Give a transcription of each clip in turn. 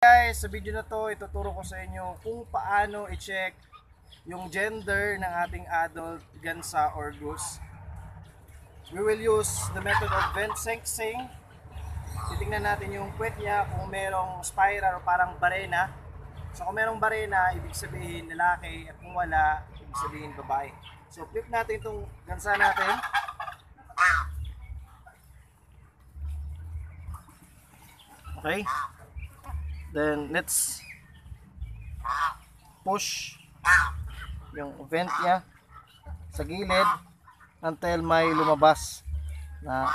Guys, sa video na to, ituturo ko sa inyo kung paano i-check yung gender ng ating adult gansa or goose. We will use the method of vent sexing. Titingnan natin yung puwet niya kung merong spiral o parang barena. So kung merong barena, ibig sabihin lalaki, at kung wala, ibig sabihin babae. So flip natin itong gansa natin. Okay. Then let's push yung vent niya sa gilid until may lumabas na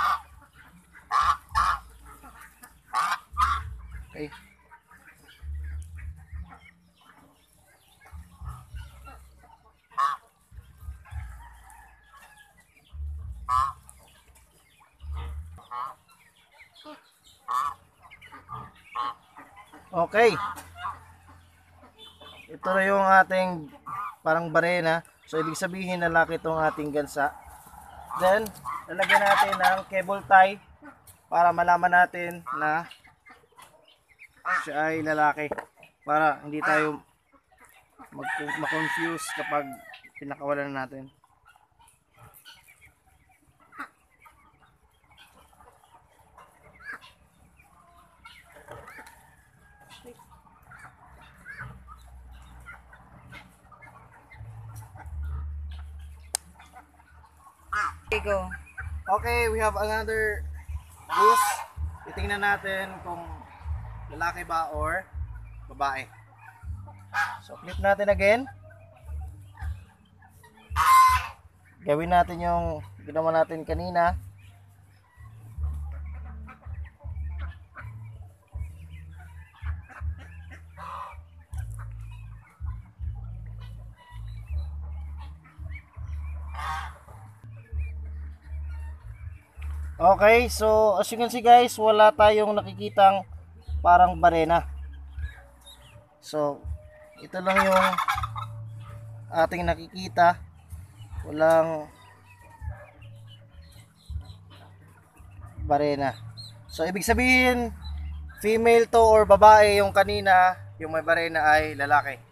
okay. Okay. Ito na yung ating parang barena. So ibig sabihin lalaki itong ating gansa. Then lalagyan natin ng cable tie para malaman natin na siya ay lalaki, para hindi tayo ma-confuse kapag pinakawalan natin. Go. Okay, we have another goose. Titingnan natin kung lalaki ba or babae. So flip natin again. Gawin natin yung ginawa natin kanina. Okay, so as you can see guys, wala tayong nakikitang parang barena. So, ito lang yung ating nakikita. Walang barena. So, ibig sabihin, female to or babae yung kanina, yung may barena ay lalaki.